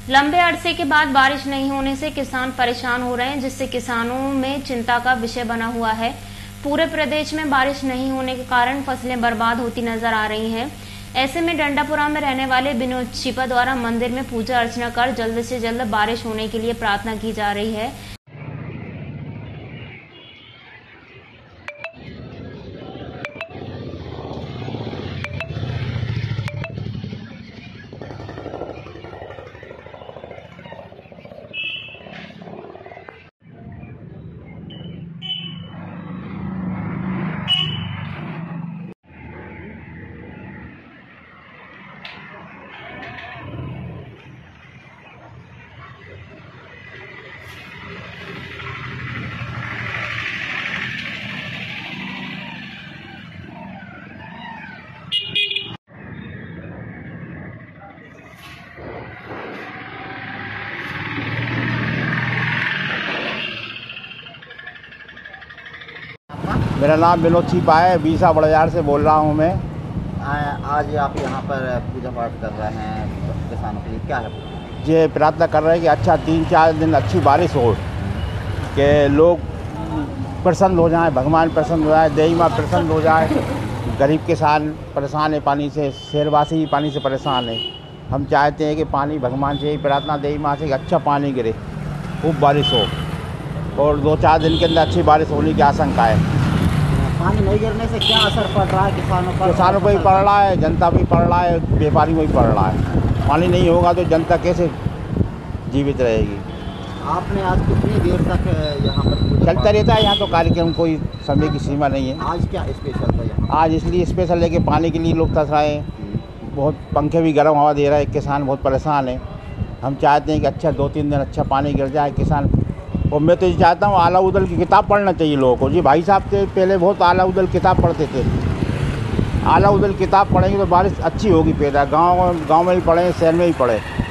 लंबे अरसे के बाद बारिश नहीं होने से किसान परेशान हो रहे हैं, जिससे किसानों में चिंता का विषय बना हुआ है। पूरे प्रदेश में बारिश नहीं होने के कारण फसलें बर्बाद होती नजर आ रही हैं। ऐसे में डंडापुरा में रहने वाले विनोद छिपा द्वारा मंदिर में पूजा अर्चना कर जल्द से जल्द बारिश होने के लिए प्रार्थना की जा रही है। मेरा नाम विनोद छिपा है, बीसा बड़जार से बोल रहा हूँ मैं। आज आप यहाँ पर पूजा पाठ कर रहे हैं किसानों के लिए, क्या है? ये प्रार्थना कर रहे हैं कि अच्छा 3-4 दिन अच्छी बारिश हो, कि लोग प्रसन्न हो जाएं, भगवान प्रसन्न हो जाए, देवी माँ प्रसन्न हो जाए। गरीब किसान परेशान है पानी से, शहरवासी भी पानी से परेशान है। हम चाहते हैं कि पानी भगवान से ही प्रार्थना, देवी माँ से अच्छा पानी गिरे, खूब बारिश हो और 2-4 दिन के अंदर अच्छी बारिश होने की आशंका है। पानी नहीं गिरने से क्या असर पड़ रहा है किसानों पर? किसानों पर भी पड़ रहा है, जनता भी पड़ रहा है, व्यापारी में भी पड़ रहा है। पानी नहीं होगा तो जनता कैसे जीवित रहेगी? आपने आज कितनी देर तक यहाँ पर चलता रहता है यहाँ तो कार्यक्रम, कोई समय की सीमा नहीं है। आज क्या स्पेशल था यहाँ? आज इसलिए स्पेशल है कि पानी के लिए लोग तरस रहे हैं, बहुत पंखे भी गर्म हवा दे रहे हैं, किसान बहुत परेशान है। हम चाहते हैं कि अच्छा 2-3 दिन अच्छा पानी गिर जाए किसान। और मैं तो ये चाहता हूँ आला उदल की किताब पढ़ना चाहिए लोगों को। जी भाई साहब थे पहले बहुत आला उदल किताब पढ़ते थे। आला उदल किताब पढ़ेंगे तो बारिश अच्छी होगी पैदा, गाँव में ही पढ़ें, शहर में ही पढ़े।